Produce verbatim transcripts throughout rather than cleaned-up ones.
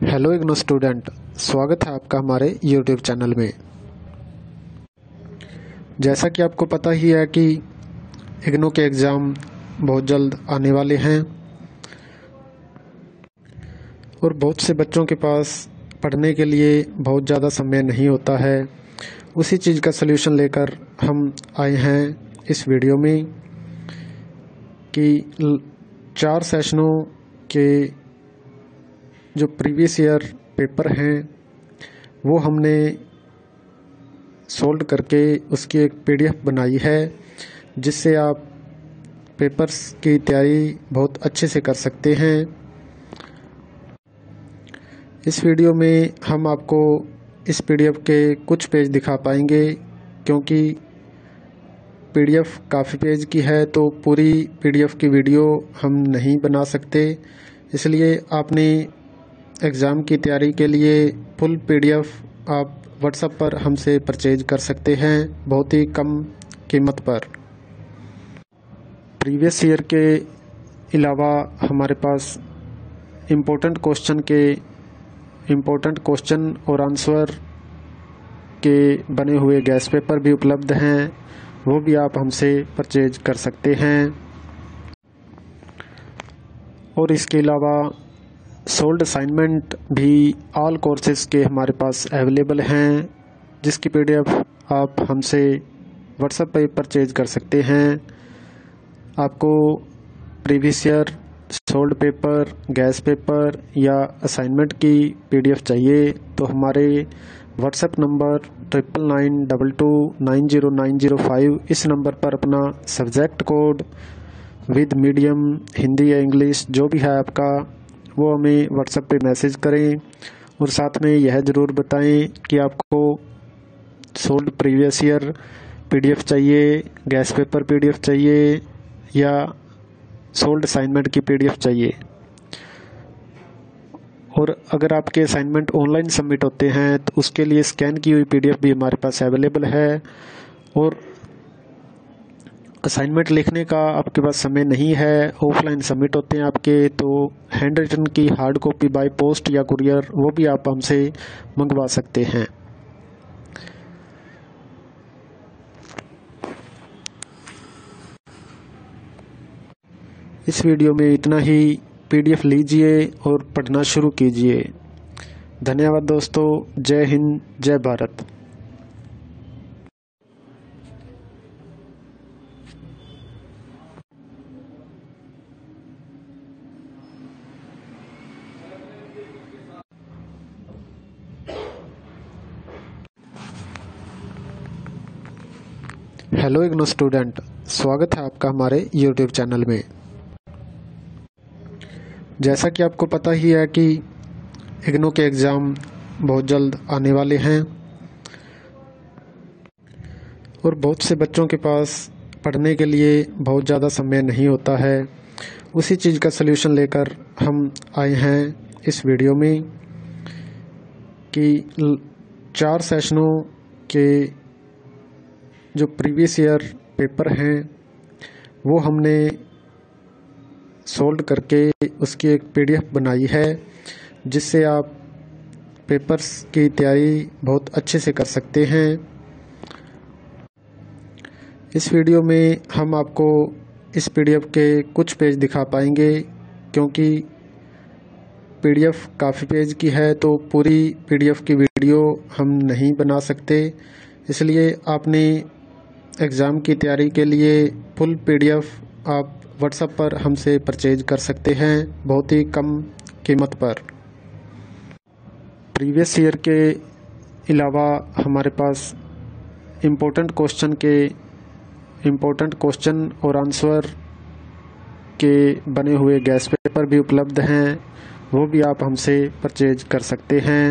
Hello IGNOU student, स्वागत है आपका हमारे यूट्यूब चैनल में। जैसा कि आपको पता ही है कि इग्नो के एग्ज़ाम बहुत जल्द आने वाले हैं और बहुत से बच्चों के पास पढ़ने के लिए बहुत ज़्यादा समय नहीं होता है। उसी चीज़ का सलूशन लेकर हम आए हैं इस वीडियो में कि चार सेशनों के जो प्रीवियस ईयर पेपर हैं वो हमने सोल्व करके उसकी एक पीडीएफ बनाई है, जिससे आप पेपर्स की तैयारी बहुत अच्छे से कर सकते हैं। इस वीडियो में हम आपको इस पीडीएफ के कुछ पेज दिखा पाएंगे, क्योंकि पीडीएफ काफ़ी पेज की है तो पूरी पीडीएफ की वीडियो हम नहीं बना सकते। इसलिए आपने एग्ज़ाम की तैयारी के लिए फुल पीडीएफ आप व्हाट्सएप पर हमसे परचेज कर सकते हैं बहुत ही कम कीमत पर। प्रीवियस ईयर के अलावा हमारे पास इम्पोर्टेंट क्वेश्चन के इम्पोर्टेंट क्वेश्चन और आंसर के बने हुए गैस पेपर भी उपलब्ध हैं, वो भी आप हमसे परचेज कर सकते हैं। और इसके अलावा सोल्ड असाइनमेंट भी ऑल कोर्सेज़ के हमारे पास अवेलेबल हैं, जिसकी पीडीएफ आप हमसे व्हाट्सएप पर परचेज कर सकते हैं। आपको previous year solved paper, guess paper या असाइनमेंट की पीडीएफ चाहिए तो हमारे WhatsApp number triple nine double two nine zero nine zero five इस नंबर पर अपना subject code with medium Hindi या इंग्लिश जो भी है आपका, वो हमें व्हाट्सएप पे मैसेज करें। और साथ में यह ज़रूर बताएं कि आपको सोल्ड प्रीवियस ईयर पीडीएफ चाहिए, गैस पेपर पीडीएफ चाहिए या सोल्ड असाइनमेंट की पीडीएफ चाहिए। और अगर आपके असाइनमेंट ऑनलाइन सबमिट होते हैं तो उसके लिए स्कैन की हुई पीडीएफ भी हमारे पास अवेलेबल है। और असाइनमेंट लिखने का आपके पास समय नहीं है, ऑफलाइन सबमिट होते हैं आपके, तो हैंड रिटन की हार्ड कॉपी बाय पोस्ट या कुरियर वो भी आप हमसे मंगवा सकते हैं। इस वीडियो में इतना ही। पीडीएफ लीजिए और पढ़ना शुरू कीजिए। धन्यवाद दोस्तों। जय हिंद, जय भारत। हेलो इग्नो स्टूडेंट, स्वागत है आपका हमारे यूट्यूब चैनल में। जैसा कि आपको पता ही है कि इग्नो के एग्ज़ाम बहुत जल्द आने वाले हैं और बहुत से बच्चों के पास पढ़ने के लिए बहुत ज़्यादा समय नहीं होता है। उसी चीज़ का सलूशन लेकर हम आए हैं इस वीडियो में कि चार सेशनों के जो प्रीवियस ईयर पेपर हैं वो हमने सोल्व करके उसकी एक पीडीएफ बनाई है, जिससे आप पेपर्स की तैयारी बहुत अच्छे से कर सकते हैं। इस वीडियो में हम आपको इस पीडीएफ के कुछ पेज दिखा पाएंगे, क्योंकि पीडीएफ काफ़ी पेज की है तो पूरी पीडीएफ की वीडियो हम नहीं बना सकते। इसलिए आपने एग्ज़ाम की तैयारी के लिए फुल पीडीएफ आप व्हाट्सएप पर हमसे परचेज कर सकते हैं बहुत ही कम कीमत पर। प्रीवियस ईयर के अलावा हमारे पास इम्पोर्टेंट क्वेश्चन के इम्पोर्टेंट क्वेश्चन और आंसर के बने हुए गैस पेपर भी उपलब्ध हैं, वो भी आप हमसे परचेज कर सकते हैं।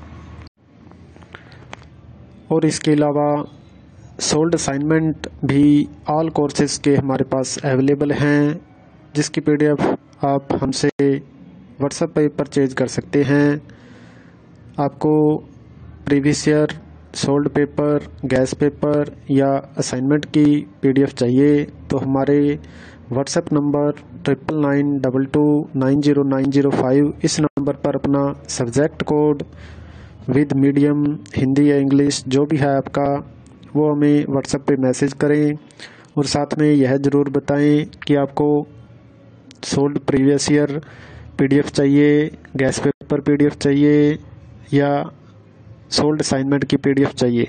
और इसके अलावा सोल्ड असाइनमेंट भी ऑल कोर्सेज़ के हमारे पास अवेलेबल हैं, जिसकी पीडीएफ आप हमसे व्हाट्सएप पर परचेज कर सकते हैं। आपको previous year solved paper, guess paper या असाइनमेंट की पीडीएफ चाहिए तो हमारे WhatsApp number triple nine double two nine zero nine zero five इस नंबर नंबर पर अपना subject code with medium Hindi या इंग्लिश जो भी है आपका वो हमें व्हाट्सएप पे मैसेज करें और साथ में यह ज़रूर बताएं कि आपको सोल्ड प्रीवियस ईयर पीडीएफ चाहिए, गैस पेपर पीडीएफ चाहिए या सोल्ड असाइनमेंट की पीडीएफ चाहिए।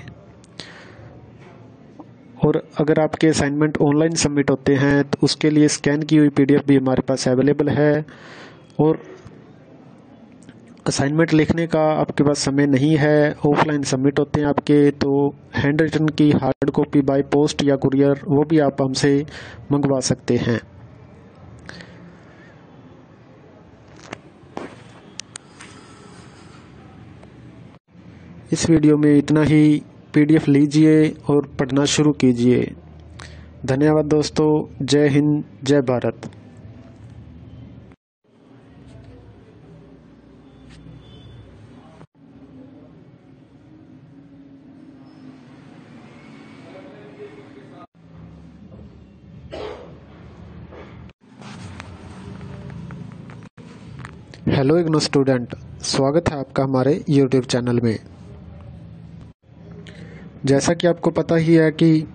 और अगर आपके असाइनमेंट ऑनलाइन सबमिट होते हैं तो उसके लिए स्कैन की हुई पीडीएफ भी हमारे पास अवेलेबल है। और असाइनमेंट लिखने का आपके पास समय नहीं है, ऑफलाइन सबमिट होते हैं आपके, तो हैंड रिटन की हार्ड कॉपी बाय पोस्ट या कुरियर वो भी आप हमसे मंगवा सकते हैं। इस वीडियो में इतना ही। पीडीएफ लीजिए और पढ़ना शुरू कीजिए। धन्यवाद दोस्तों। जय हिंद, जय भारत। हेलो इग्नो स्टूडेंट, स्वागत है आपका हमारे यूट्यूब चैनल में। जैसा कि आपको पता ही है कि